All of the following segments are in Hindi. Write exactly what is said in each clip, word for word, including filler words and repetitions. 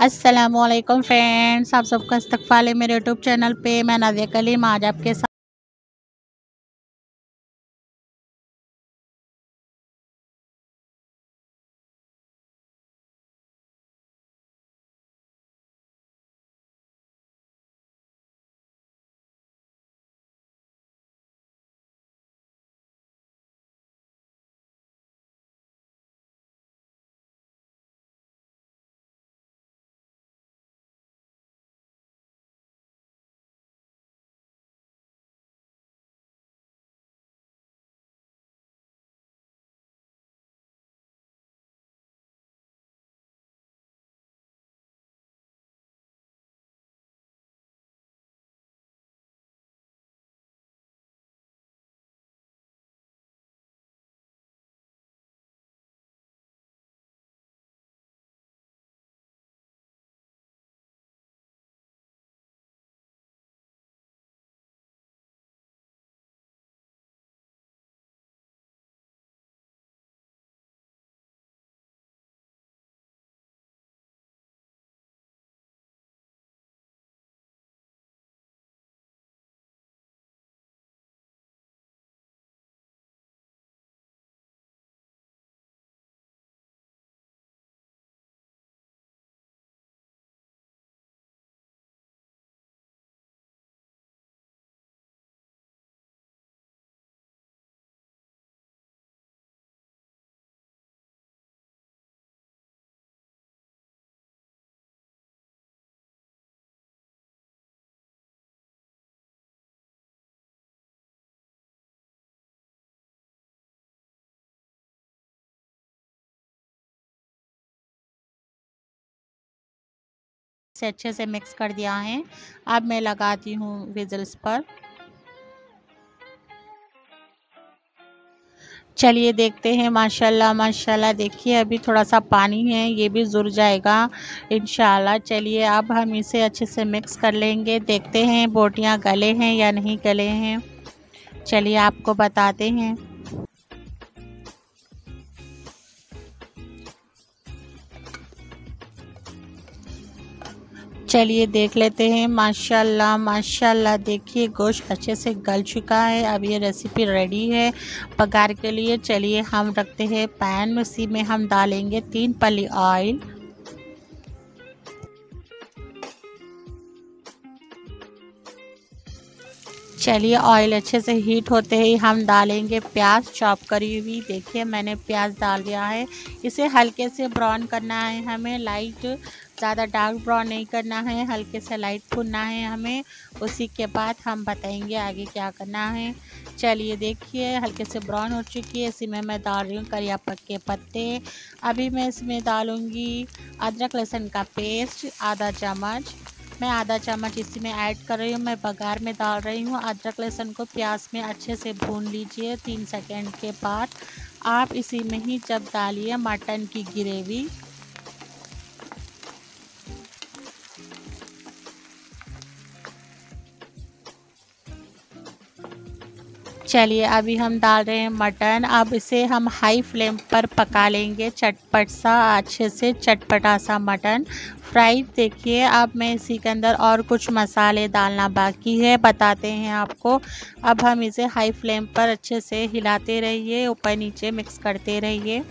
अस्सलामुअलैकुम फ्रेंड्स, आप सबका इस्तकबाल है मेरे यूट्यूब चैनल पे। मैं नादिया कलीम आज आपके साथ से अच्छे से मिक्स कर दिया है। अब मैं लगाती हूँ विजल्स पर। चलिए देखते हैं। माशाल्लाह माशाल्लाह, देखिए अभी थोड़ा सा पानी है, ये भी जुड़ जाएगा इंशाल्लाह। चलिए अब हम इसे अच्छे से मिक्स कर लेंगे। देखते हैं बोटियाँ गले हैं या नहीं गले हैं। चलिए आपको बताते हैं। चलिए देख लेते हैं। माशाल्लाह माशाल्लाह, देखिए गोश्त अच्छे से गल चुका है। अब ये रेसिपी रेडी है पगार के लिए। चलिए हम रखते हैं पैन में, उसी में हम डालेंगे तीन पल्ली ऑयल। चलिए ऑयल अच्छे से हीट होते ही हम डालेंगे प्याज चॉप करी हुई। देखिए मैंने प्याज डाल दिया है। इसे हल्के से ब्राउन करना है हमें, लाइट, ज़्यादा डार्क ब्राउन नहीं करना है, हल्के से लाइट भुनना है हमें। उसी के बाद हम बताएंगे आगे क्या करना है। चलिए देखिए हल्के से ब्राउन हो चुकी है। इसी में मैं डाल रही हूँ करिया के पत्ते। अभी मैं इसमें डालूँगी अदरक लहसुन का पेस्ट आधा चम्मच। मैं आधा चम्मच इसी में ऐड कर रही हूँ। मैं बघार में डाल रही हूँ। अदरक लहसुन को प्याज में अच्छे से भून लीजिए। तीन सेकंड के बाद आप इसी में ही जब डालिए मटन की ग्रेवी। चलिए अभी हम डाल रहे हैं मटन। अब इसे हम हाई फ्लेम पर पका लेंगे। चटपट सा, अच्छे से चटपटा सा मटन फ्राई। देखिए अब मैं इसी के अंदर और कुछ मसाले डालना बाकी है, बताते हैं आपको। अब हम इसे हाई फ्लेम पर अच्छे से हिलाते रहिए, ऊपर नीचे मिक्स करते रहिए।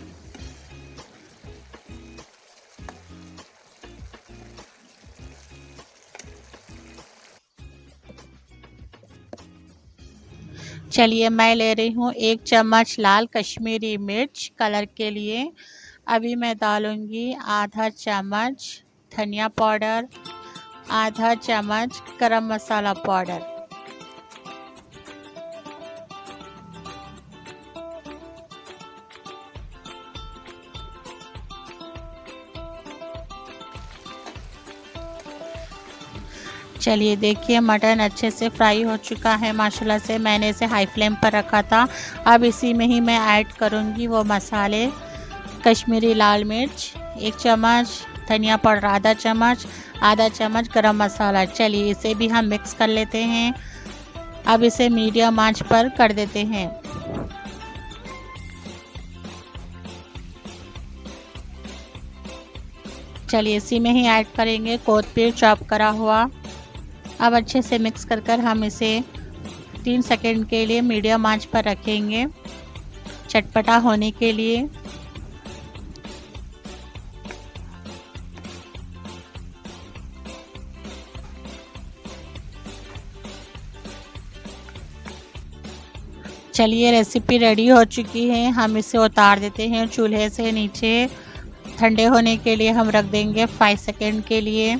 चलिए मैं ले रही हूँ एक चम्मच लाल कश्मीरी मिर्च कलर के लिए। अभी मैं डालूँगी आधा चम्मच धनिया पाउडर, आधा चम्मच गरम मसाला पाउडर। चलिए देखिए मटन अच्छे से फ्राई हो चुका है माशाल्लाह से। मैंने इसे हाई फ्लेम पर रखा था। अब इसी में ही मैं ऐड करूँगी वो मसाले। कश्मीरी लाल मिर्च एक चम्मच, धनिया पाउडर आधा चम्मच, आधा चम्मच गरम मसाला। चलिए इसे भी हम मिक्स कर लेते हैं। अब इसे मीडियम आंच पर कर देते हैं। चलिए इसी में ही ऐड करेंगे कोथिंबीर चॉप करा हुआ। अब अच्छे से मिक्स कर कर हम इसे तीन सेकंड के लिए मीडियम आंच पर रखेंगे चटपटा होने के लिए। चलिए रेसिपी रेडी हो चुकी है, हम इसे उतार देते हैं चूल्हे से नीचे। ठंडे होने के लिए हम रख देंगे फाइव सेकेंड के लिए।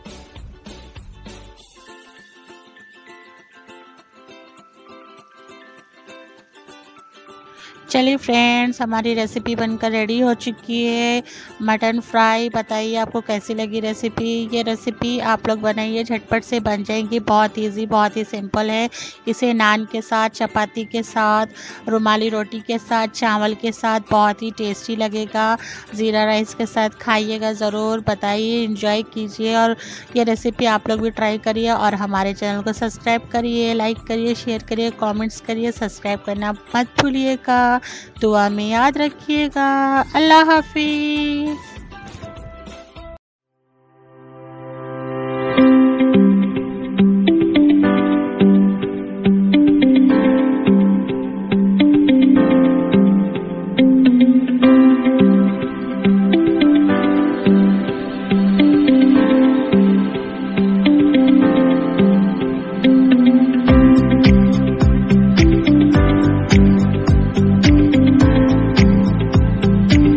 चलिए फ्रेंड्स, हमारी रेसिपी बनकर रेडी हो चुकी है, मटन फ्राई। बताइए आपको कैसी लगी रेसिपी। ये रेसिपी आप लोग बनाइए, झटपट से बन जाएगी, बहुत इजी, बहुत ही सिंपल है। इसे नान के साथ, चपाती के साथ, रुमाली रोटी के साथ, चावल के साथ बहुत ही टेस्टी लगेगा। ज़ीरा राइस के साथ खाइएगा ज़रूर। बताइए, एंजॉय कीजिए और ये रेसिपी आप लोग भी ट्राई करिए और हमारे चैनल को सब्सक्राइब करिए, लाइक करिए, शेयर करिए, कमेंट्स करिए। सब्सक्राइब करना मत भूलिएगा। दुआ में याद रखिएगा। अल्लाह हाफिज़।